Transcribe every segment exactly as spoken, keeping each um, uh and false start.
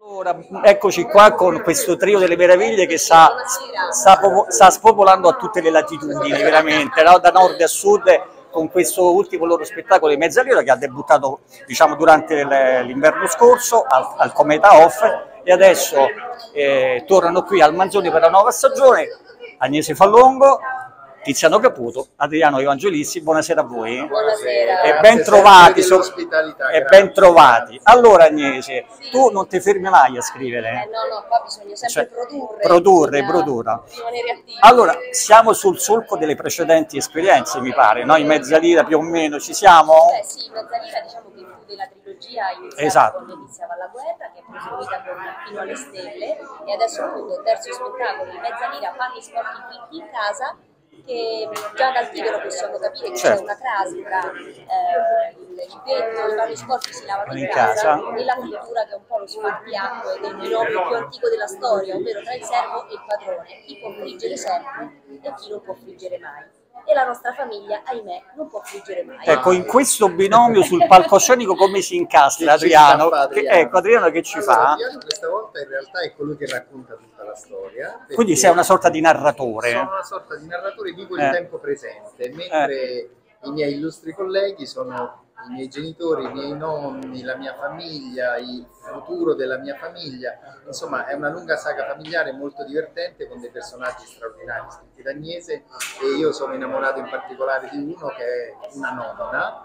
Allora, eccoci qua con questo trio delle meraviglie che sta, sta, sta spopolando a tutte le latitudini, veramente, no? Da nord a sud, con questo ultimo loro spettacolo di Mezzalira che ha debuttato, diciamo, durante l'inverno scorso al, al Cometa Off, e adesso eh, tornano qui al Manzoni per la nuova stagione. Agnese Fallongo, Tiziano Caputo, Adriano Evangelisti, buonasera a voi. Buonasera. E ben trovati, so, e ben trovati. Allora Agnese, sì. Tu non ti fermi mai a scrivere? Eh, no, no, qua bisogna sempre cioè, produrre. Produrre, produrre. Allora, siamo sul solco delle precedenti esperienze, mi pare, no? In Mezzalira più o meno ci siamo? Beh sì, Mezzalira diciamo che chiude la trilogia iniziava esatto. quando iniziava la guerra, che è proseguita con Fino alle Stelle, e adesso appunto terzo spettacolo di Mezzalira, Panni sporchi finti in casa, che già dal titolo possiamo capire che c'è certo. una crasi tra eh, il detto, i panni sporchi si lavano in, in casa, casa e la cultura che è un po' lo spartiacque del binomio più antico della storia, ovvero tra il servo e il padrone, chi può friggere sempre e chi non può friggere mai. E la nostra famiglia, ahimè, non può friggere mai. Ecco, in questo binomio sul palcoscenico come si incastra Adriano? Che, ecco, Adriano che ci allora, fa? Adriano questa volta in realtà è colui che racconta tutta la storia. Quindi sei una sorta di narratore? Sono una sorta di narratore, vivo il eh. tempo presente, mentre eh. i miei illustri colleghi sono i miei genitori, i miei nonni, la mia famiglia, il futuro della mia famiglia. Insomma, è una lunga saga familiare molto divertente con dei personaggi straordinari scritti da Agnese, e io sono innamorato in particolare di uno che è una nonna,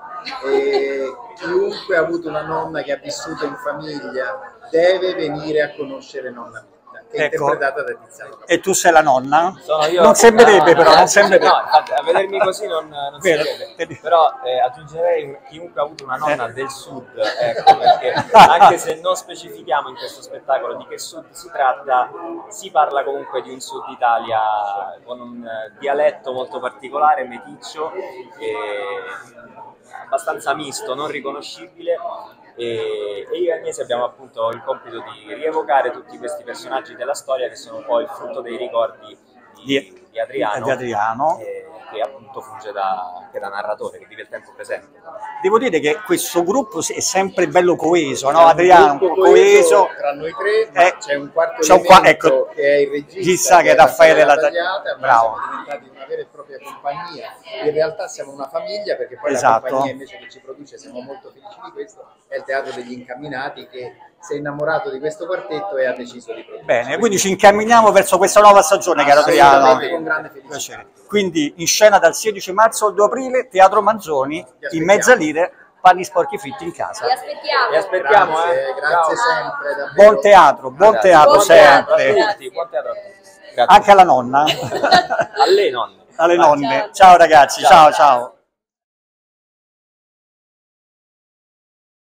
e chiunque ha avuto una nonna che ha vissuto in famiglia deve venire a conoscere nonna Mia. È ecco. interpretata da Tiziano. E tu sei la nonna? Sono io. Non sembrerebbe, no, però, non sembrerebbe. No, a vedermi così non, non si vede. Però eh, aggiungerei chiunque ha avuto una nonna eh. del sud, ecco, perché anche se non specifichiamo in questo spettacolo di che sud si tratta, si parla comunque di un sud Italia con un dialetto molto particolare, meticcio, e abbastanza misto, non riconoscibile. E, e io e Agnese abbiamo appunto il compito di rievocare tutti questi personaggi della storia che sono poi il frutto dei ricordi di, di, di Adriano, di Adriano. E, che appunto funge da, che da narratore, che vive il tempo presente. Devo dire che questo gruppo è sempre bello coeso, no? Adriano, coeso, coeso tra noi tre, ma eh, c'è un quarto c'è un qua, ecco, che è il regista, che, che è Raffaele La Tagliata, bravo. Siamo diventati una vera e propria compagnia. In realtà siamo una famiglia, perché poi esatto. la compagnia invece che ci produce, siamo molto felici di questo, è il Teatro degli Incamminati, che si è innamorato di questo quartetto e ha deciso di produrre. Bene, quindi ci incamminiamo verso questa nuova stagione, caro Adriano. Con grande felicità. Quindi in scena dal sedici marzo al due aprile, Teatro Manzoni, in Mezzalire, panni sporchi fritti in casa. Vi aspettiamo. Vi aspettiamo, grazie, eh. grazie sempre. Davvero. Buon teatro, buon grazie. teatro buon sempre. Teatro a tutti, buon teatro a tutti. Grazie. Anche alla nonna. Alle nonne. Alle nonne. Ciao, ciao ragazzi, ciao ciao. ciao.